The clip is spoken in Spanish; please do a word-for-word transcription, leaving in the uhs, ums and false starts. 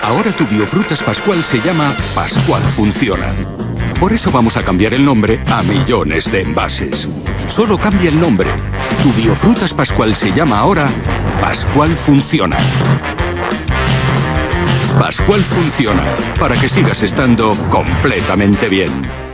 Ahora tu Biofrutas Pascual se llama Pascual Funciona. Por eso vamos a cambiar el nombre a millones de envases. Solo cambia el nombre. Tu Biofrutas Pascual se llama ahora Pascual Funciona. Pascual Funciona, para que sigas estando completamente bien.